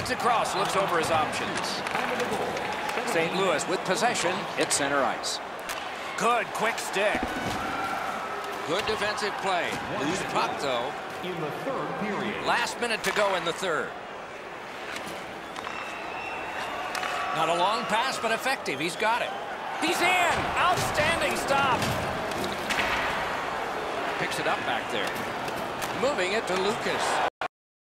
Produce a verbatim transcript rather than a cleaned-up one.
Feeds across, looks over his options. Saint Louis with possession. It's center ice. Good quick stick. Good defensive play. Loose puck, though. In the third period. Last minute to go in the third. Not a long pass, but effective. He's got it. He's in. Outstanding stop. Picks it up back there. Moving it to Lucas.